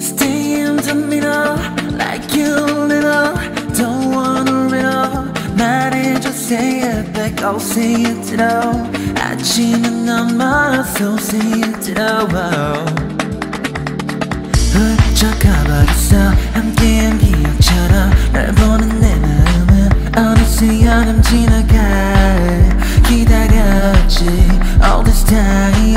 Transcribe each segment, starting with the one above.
Stay in the middle like you little don't wanna riddle 말해줘 say it back oh say it Ditto 아침은 넘어서 say it Ditto 훌쩍 가버렸어 함께한 기억처럼 널 보는 내 마음은 어느새 여름 지나가 기다렸지 all this time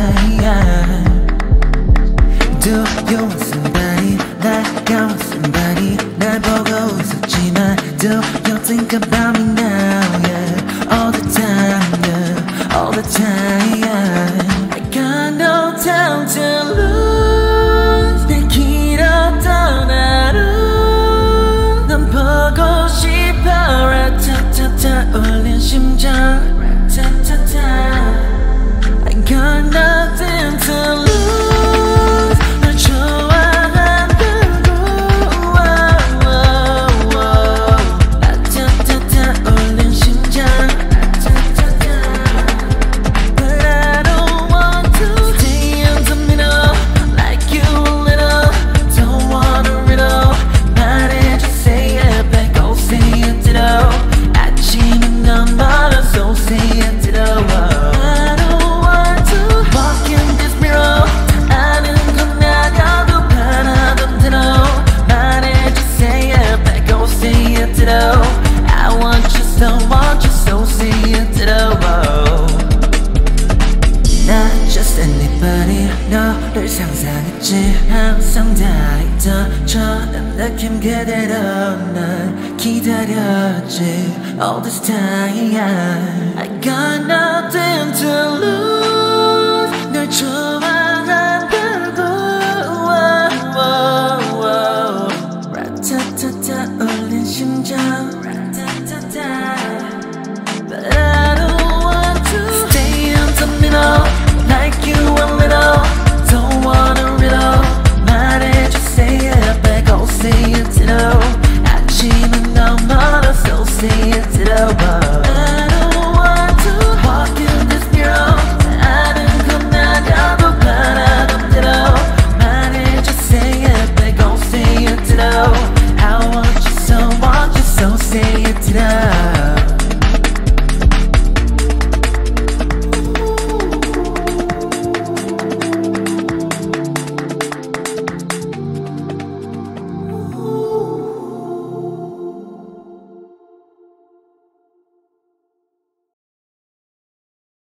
Do you want somebody like I want somebody 날 보고 웃었지만 Do you think about me now yeah all the time yeah all the time I got no time to lose 내 길었던 하루 넌 보고 싶어 라타타타 울린 심장 라타타타 I got nothing to lose 널 좋아한다고 라타타타 울린 심장 라타타타 But I don't want to stay in the middle like you little don't wanna riddle 말해줘 say it back oh say it Ditto 아침은 넌 멀어서 say it Ditto I don't want to walk in this mirror 아는 건 아려도 바라던 대로 말해줘 say it back oh say it Ditto I want you so say it Ditto Not just anybody 너를 상상했지 항상 다 있던 처음 느낌 그대로 난 기다렸지 all this time I got nothing to lose 널 좋아